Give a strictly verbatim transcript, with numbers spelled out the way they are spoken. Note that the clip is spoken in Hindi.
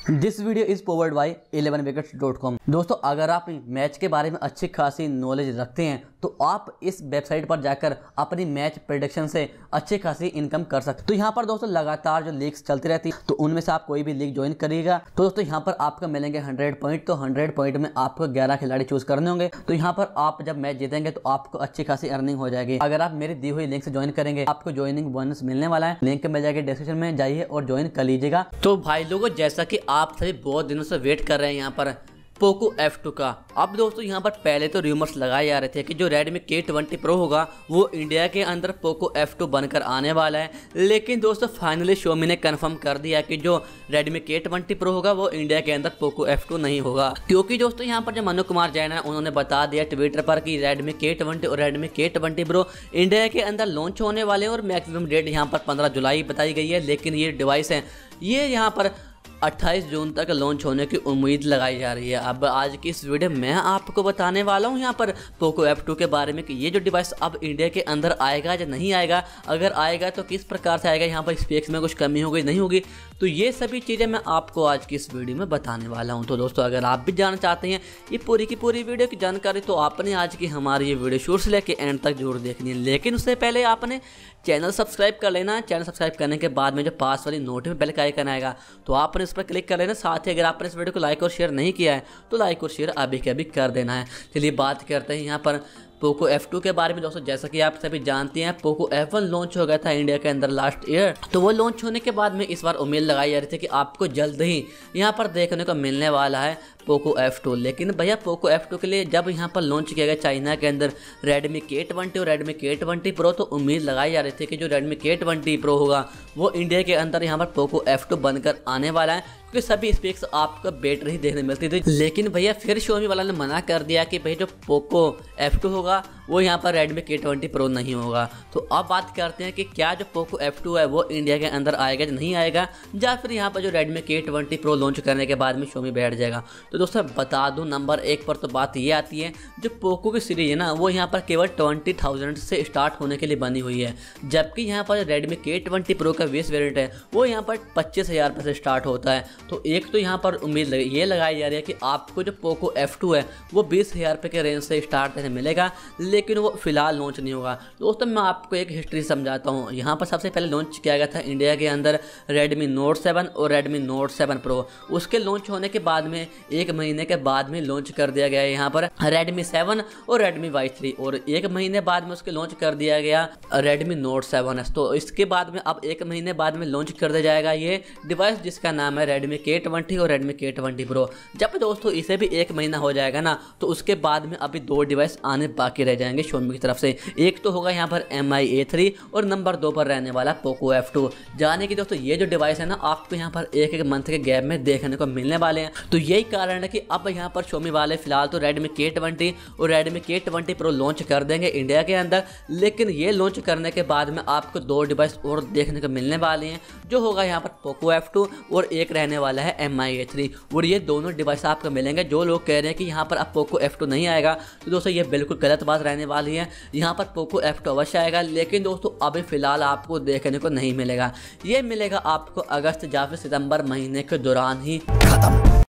This video is powered by eleven wickets dot com. दोस्तों, अगर आप मैच के बारे में अच्छी खासी नॉलेज रखते हैं तो आप इस वेबसाइट पर जाकर अपनी मैच प्रेडिक्शन से अच्छी खासी इनकम कर सकते हैं। तो यहाँ पर दोस्तों लगातार जो लीग्स चलती रहती है, तो उनमें से आप कोई भी लीग ज्वाइन करिएगा तो दोस्तों यहाँ पर आपको मिलेंगे हंड्रेड पॉइंट। तो हंड्रेड पॉइंट में आपको ग्यारह खिलाड़ी चूज करने होंगे। तो यहाँ पर आप जब मैच जीतेंगे तो आपको अच्छी खासी अर्निंग हो जाएगी। अगर आप मेरी दी हुई लिंक से ज्वाइन करेंगे आपको ज्वाइनिंग बोनस मिलने वाला है। लिंक मिल जाएगी डिस्क्रिप्शन में, जाइए और ज्वाइन कर लीजिएगा। तो भाई लोगों, जैसा कि आप सभी बहुत दिनों से वेट कर रहे हैं यहाँ पर पोको एफ टू का। अब दोस्तों यहाँ पर पहले तो रूमर्स लगाए जा रहे थे कि जो रेडमी के ट्वेंटी प्रो होगा वो इंडिया के अंदर पोको एफ टू बनकर आने वाला है। लेकिन दोस्तों फाइनली Xiaomi ने कंफर्म कर दिया कि जो रेडमी के ट्वेंटी प्रो होगा वो इंडिया के अंदर पोको एफ टू नहीं होगा। क्योंकि दोस्तों यहाँ पर जो मनु कुमार जैन है उन्होंने बता दिया ट्विटर पर कि रेडमी के ट्वेंटी और रेडमी के ट्वेंटी प्रो इंडिया के अंदर लॉन्च होने वाले हैं और मैक्सिमम डेट यहाँ पर पंद्रह जुलाई बताई गई है। लेकिन ये डिवाइस है ये यहाँ पर अट्ठाईस जून तक लॉन्च होने की उम्मीद लगाई जा रही है। अब आज की इस वीडियो में आपको बताने वाला हूं यहाँ पर पोको एफ टू के बारे में कि ये जो डिवाइस अब इंडिया के अंदर आएगा या नहीं आएगा, अगर आएगा तो किस प्रकार से आएगा, यहाँ पर स्पेक्स में कुछ कमी होगी नहीं होगी। तो ये सभी चीज़ें मैं आपको आज की इस वीडियो में बताने वाला हूँ। तो दोस्तों अगर आप भी जानना चाहते हैं ये पूरी की पूरी वीडियो की जानकारी तो आपने आज की हमारी ये वीडियो शुरू से लेकर एंड तक जरूर देखनी है। लेकिन उससे पहले आपने चैनल सब्सक्राइब कर लेना। चैनल सब्सक्राइब करने के बाद में जो पास वाली नोटिफिकेशन बेल का आइकन आएगा तो आपने इस पर क्लिक कर लेना। साथ ही अगर आपने इस वीडियो को लाइक और शेयर नहीं किया है तो लाइक और शेयर अभी के अभी कर देना है। चलिए बात करते हैं यहाँ पर पोको एफ टू के बारे में। दोस्तों जैसा कि आप सभी जानते हैं पोको एफ वन लॉन्च हो गया था इंडिया के अंदर लास्ट ईयर। तो वो लॉन्च होने के बाद में इस बार उम्मीद लगाई जा रही थी कि आपको जल्द ही यहाँ पर देखने को मिलने वाला है पोको एफ टू। लेकिन भैया पोको एफ टू के लिए जब यहाँ पर लॉन्च किया गया चाइना के अंदर रेडमी के ट्वेंटी और रेडमी के ट्वेंटी प्रो, तो उम्मीद लगाई जा रही थी कि जो रेडमी के ट्वेंटी प्रो होगा वो इंडिया के अंदर यहाँ पर पोको एफ टू बनकर आने वाला है, क्योंकि सभी स्पेक्स आपको बेटर ही देखने मिलती थी। लेकिन भैया फिर Xiaomi वाला ने मना कर दिया कि भाई जो पोको एफ टू होगा वो यहाँ पर रेडमी के ट्वेंटी प्रो नहीं होगा। तो अब बात करते हैं कि क्या जो पोको एफ टू है वो इंडिया के अंदर आएगा या नहीं आएगा, या फिर यहाँ पर जो रेडमी के ट्वेंटी प्रो लॉन्च करने के बाद में Xiaomi बैठ जाएगा। तो दोस्तों बता दूं नंबर एक पर तो बात ये आती है जो पोको की सीरीज है ना वो यहाँ पर केवल ट्वेंटी थाउजेंड से स्टार्ट होने के लिए बनी हुई है, जबकि यहाँ पर रेडमी के ट्वेंटी प्रो का बेस वेरिएंट है वो यहाँ पर पच्चीस हज़ार रुपये से स्टार्ट होता है। तो एक तो यहाँ पर उम्मीद ये लगाई जा रही है कि आपको जो पोको एफ टू है वो बीस हज़ार रुपये के रेंज से स्टार्ट करने मिलेगा, लेकिन वो फिलहाल लॉन्च नहीं होगा। दोस्तों मैं आपको एक हिस्ट्री समझाता हूँ। यहाँ पर सबसे पहले लॉन्च किया गया था इंडिया के अंदर रेडमी नोट सेवन और रेडमी नोट सेवन प्रो। उसके लॉन्च होने के बाद में एक महीने के बाद में लॉन्च कर दिया गया यहाँ पर रेडमी सेवन और रेडमी वाई थ्री, और एक महीने बाद में उसके लॉन्च कर दिया गया रेडमी नोट सेवन एस। तो इसके बाद में अब एक महीने बाद में लॉन्च कर दिया जाएगा ये डिवाइस जिसका नाम है रेडमी के ट्वेंटी और रेडमी के ट्वेंटी प्रो। जब दोस्तों इसे भी एक महीना हो जाएगा ना तो उसके बाद में अभी दो डिवाइस आने बाकी रह जाएंगे Xiaomi की तरफ से। एक तो होगा यहाँ पर एम आई ए थ्री और नंबर दो पर रहने वाला पोको एफ टू। जाने की दोस्तों ये जो डिवाइस है ना आपको यहाँ पर एक एक मंथ के गैप में देखने को मिलने वाले हैं। तो यही कारण है कि अब यहाँ पर Xiaomi वाले फिलहाल तो रेडमी के ट्वेंटी और रेडमी के ट्वेंटी प्रो लॉन्च कर देंगे इंडिया के अंदर। लेकिन ये लॉन्च करने के बाद में आपको दो डिवाइस और देखने को मिलने वाले हैं, जो होगा यहाँ पर पोको एफ टू और एक रहने वाला है एम आई ए थ्री। और ये दोनों डिवाइस आपको मिलेंगे। जो लोग कह रहे हैं कि यहाँ पर अब पोको एफ टू नहीं आएगा तो दोस्तों ये बिल्कुल गलत बात रहने वाली है। यहाँ पर पोको एफ टू अवश्य आएगा, लेकिन दोस्तों अभी फिलहाल आपको देखने को नहीं मिलेगा। ये मिलेगा आपको अगस्त या फिर सितंबर महीने के दौरान ही। खत्म।